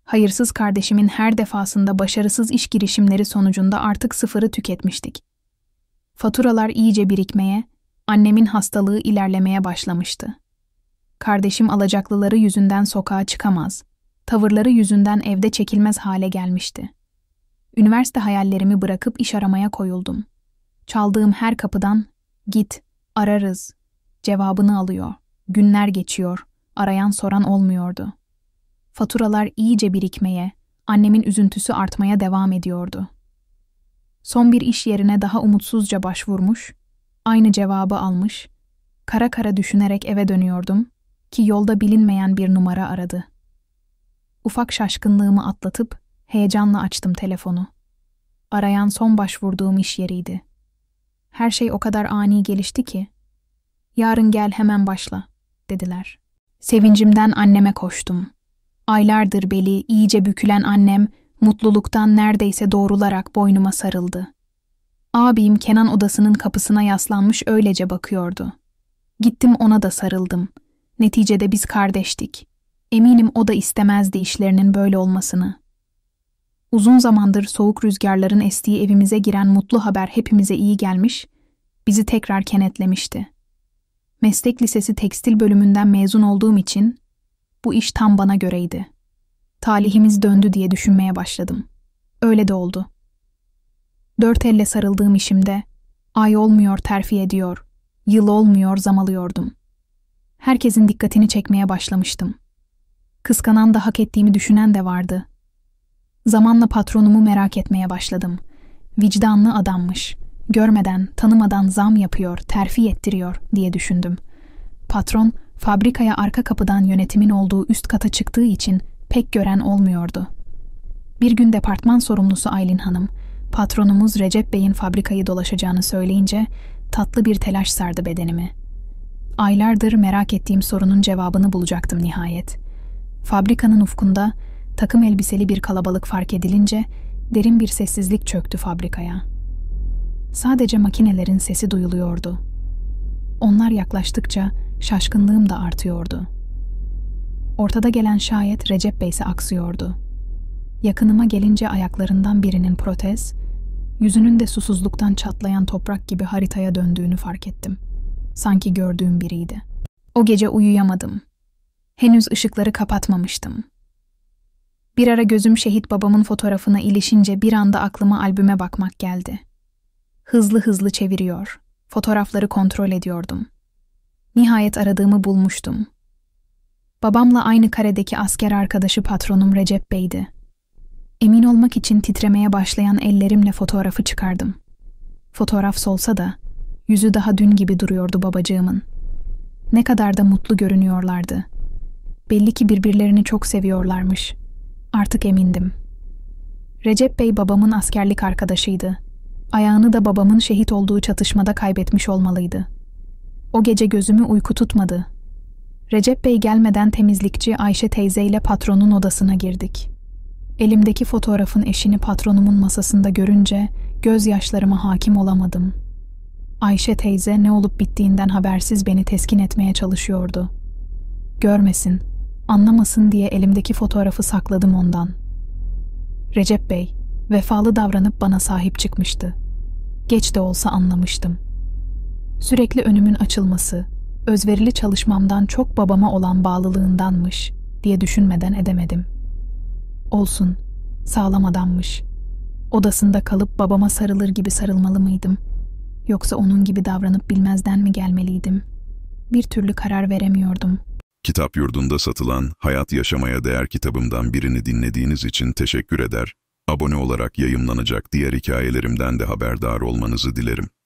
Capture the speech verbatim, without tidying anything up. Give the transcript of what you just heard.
Hayırsız kardeşimin her defasında başarısız iş girişimleri sonucunda artık sıfırı tüketmiştik. Faturalar iyice birikmeye, annemin hastalığı ilerlemeye başlamıştı. Kardeşim alacaklıları yüzünden sokağa çıkamaz, tavırları yüzünden evde çekilmez hale gelmişti. Üniversite hayallerimi bırakıp iş aramaya koyuldum. Çaldığım her kapıdan, "Git, ararız," cevabını alıyor. Günler geçiyor, arayan soran olmuyordu. Faturalar iyice birikmeye, annemin üzüntüsü artmaya devam ediyordu. Son bir iş yerine daha umutsuzca başvurmuş, aynı cevabı almış, kara kara düşünerek eve dönüyordum ki yolda bilinmeyen bir numara aradı. Ufak şaşkınlığımı atlatıp heyecanla açtım telefonu. Arayan son başvurduğum iş yeriydi. Her şey o kadar ani gelişti ki, "Yarın gel hemen başla," dediler. Sevincimden anneme koştum. Aylardır beli iyice bükülen annem, mutluluktan neredeyse doğrularak boynuma sarıldı. Abim Kenan odasının kapısına yaslanmış öylece bakıyordu. Gittim ona da sarıldım. Neticede biz kardeştik. Eminim o da istemezdi işlerinin böyle olmasını. Uzun zamandır soğuk rüzgarların estiği evimize giren mutlu haber hepimize iyi gelmiş, bizi tekrar kenetlemişti. Meslek lisesi tekstil bölümünden mezun olduğum için bu iş tam bana göreydi. Talihimiz döndü diye düşünmeye başladım. Öyle de oldu. Dört elle sarıldığım işimde, ay olmuyor terfi ediyor, yıl olmuyor zam alıyordum. Herkesin dikkatini çekmeye başlamıştım. Kıskanan da hak ettiğimi düşünen de vardı. Zamanla patronumu merak etmeye başladım. Vicdanlı adammış. Görmeden, tanımadan zam yapıyor, terfi ettiriyor diye düşündüm. Patron, fabrikaya arka kapıdan yönetimin olduğu üst kata çıktığı için pek gören olmuyordu. Bir gün departman sorumlusu Aylin Hanım, patronumuz Recep Bey'in fabrikayı dolaşacağını söyleyince tatlı bir telaş sardı bedenimi. Aylardır merak ettiğim sorunun cevabını bulacaktım nihayet. Fabrikanın ufkunda takım elbiseli bir kalabalık fark edilince derin bir sessizlik çöktü fabrikaya. Sadece makinelerin sesi duyuluyordu. Onlar yaklaştıkça şaşkınlığım da artıyordu. Ortada gelen şayet Recep Bey ise aksıyordu. Yakınıma gelince ayaklarından birinin protez, yüzünün de susuzluktan çatlayan toprak gibi haritaya döndüğünü fark ettim. Sanki gördüğüm biriydi. O gece uyuyamadım. Henüz ışıkları kapatmamıştım. Bir ara gözüm şehit babamın fotoğrafına ilişince bir anda aklıma albüme bakmak geldi. Hızlı hızlı çeviriyor, fotoğrafları kontrol ediyordum. Nihayet aradığımı bulmuştum. Babamla aynı karedeki asker arkadaşı patronum Recep Bey'di. Emin olmak için titremeye başlayan ellerimle fotoğrafı çıkardım. Fotoğraf solsa da yüzü daha dün gibi duruyordu babacığımın. Ne kadar da mutlu görünüyorlardı. Belli ki birbirlerini çok seviyorlarmış. Artık emindim. Recep Bey babamın askerlik arkadaşıydı. Ayağını da babamın şehit olduğu çatışmada kaybetmiş olmalıydı. O gece gözümü uyku tutmadı. Recep Bey gelmeden temizlikçi Ayşe teyzeyle patronun odasına girdik. Elimdeki fotoğrafın eşini patronumun masasında görünce gözyaşlarıma hakim olamadım. Ayşe teyze ne olup bittiğinden habersiz beni teskin etmeye çalışıyordu. Görmesin, anlamasın diye elimdeki fotoğrafı sakladım ondan. Recep Bey, vefalı davranıp bana sahip çıkmıştı. Geç de olsa anlamıştım. Sürekli önümün açılması, özverili çalışmamdan çok babama olan bağlılığındanmış diye düşünmeden edemedim. Olsun, sağlam adammış. Odasında kalıp babama sarılır gibi sarılmalı mıydım? Yoksa onun gibi davranıp bilmezden mi gelmeliydim? Bir türlü karar veremiyordum. Kitap Yurdu'nda satılan Hayat Yaşamaya Değer kitabımdan birini dinlediğiniz için teşekkür eder, abone olarak yayımlanacak diğer hikayelerimden de haberdar olmanızı dilerim.